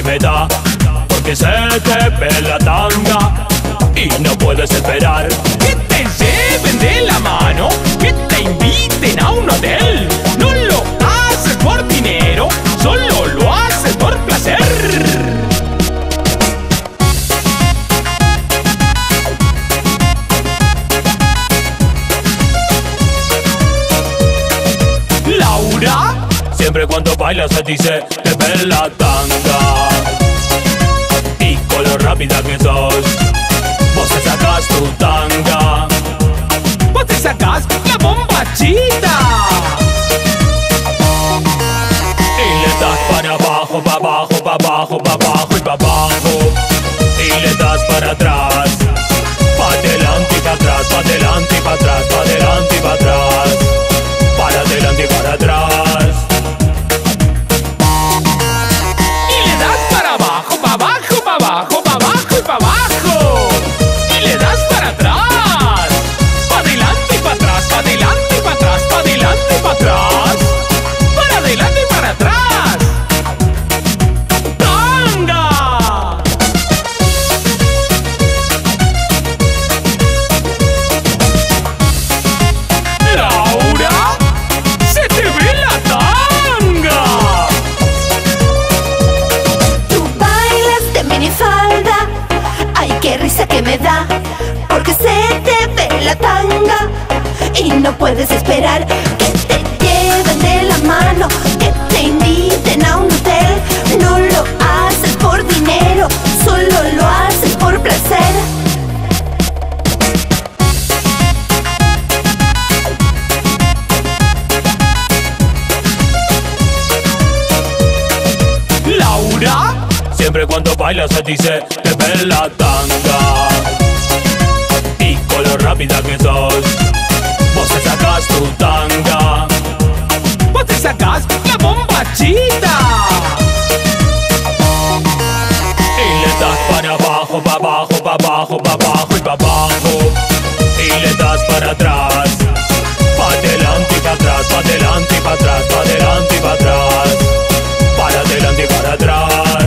me da, porque se te ve la tanga y no puedes esperar. Que te lleven de la mano, que te inviten a un hotel. No lo haces por dinero, solo lo haces por placer. Laura, siempre cuando bailas se dice te ve la tanga, y con lo rápida que sos, vos te sacas tu tanga. vos te sacás la bombachita Y le das para abajo, para abajo, para abajo, para abajo y para abajo. Y le das para atrás, para adelante y para atrás, para adelante y para atrás, para adelante y para atrás, para adelante y para atrás. y le das para abajo, para abajo, para abajo, para abajo y para abajo. Y le das para atrás, para adelante y para atrás, para adelante y para atrás, para adelante y para atrás, para adelante y para atrás. ¡Tanga! Laura, se te ve la tanga. Tú bailas de minifalda, ay qué risa que me da, porque se te ve la tanga y no puedes esperar. Que te lleven de la mano, que te inviten a un hotel. No lo haces por dinero, solo lo haces por placer. Laura, Siempre cuando bailas se dice te ve la tanga, y con lo rápida que sos, vos te sacas tu tanga. vos te sacás la bombachita Y le das para abajo, para abajo, para abajo, para abajo y para abajo. Y le das para atrás, para adelante y para atrás, para adelante y para atrás, para adelante y para atrás, para adelante y para atrás.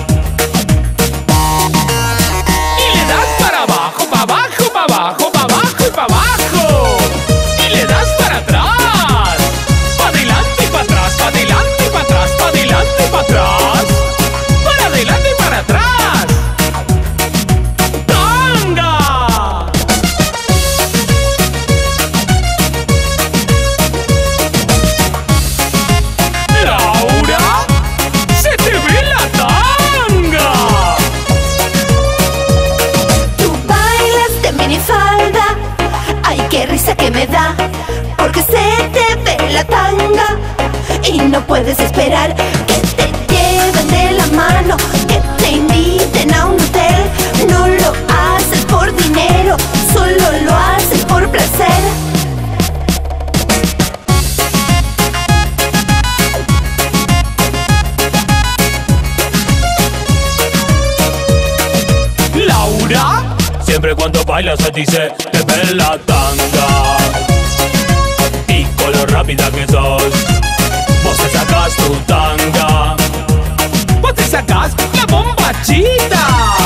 y le das para abajo, para abajo, para abajo, para abajo y para abajo. Y le das para atrás, para adelante y para atrás, para adelante y para atrás, para adelante y para atrás, para adelante y para atrás. ¡Tanga! Laura, se te ve la tanga. Tú bailas de minifalda, ay qué risa que me da, porque se te ve la tanga y no puedes esperar. Que te lleven de la mano, que te inviten a un hotel. No lo haces por dinero, solo lo haces por placer. Laura, Siempre cuando bailas se dice te ve la tanga, y con lo rápida que sos, vos te sacas tu tanga. vos te sacás la bombachita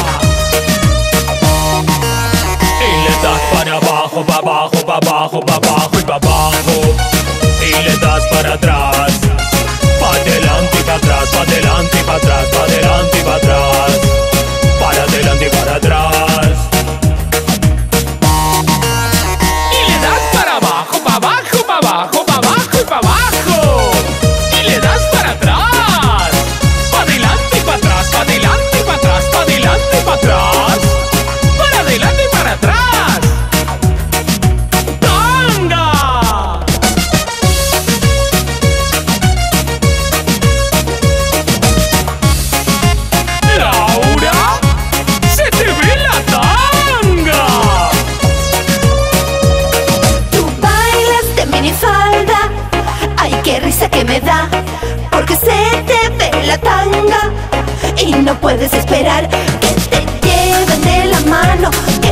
Y le das para abajo, para abajo, para abajo, para abajo y para abajo. Y le das para atrás, para adelante y para atrás, para adelante y para atrás, para adelante y para atrás, para adelante y para atrás. y le das para abajo, para abajo, para abajo, para abajo y para abajo. Y le das para atrás, para adelante y para atrás, para adelante y para atrás, para adelante y para atrás, para adelante y para atrás. ¡Tanga! Laura, se te ve la tanga. Tú bailas de minifalda, ay qué risa que me da, porque se te ve la tanga y no puedes esperar. Que te lleven de la mano,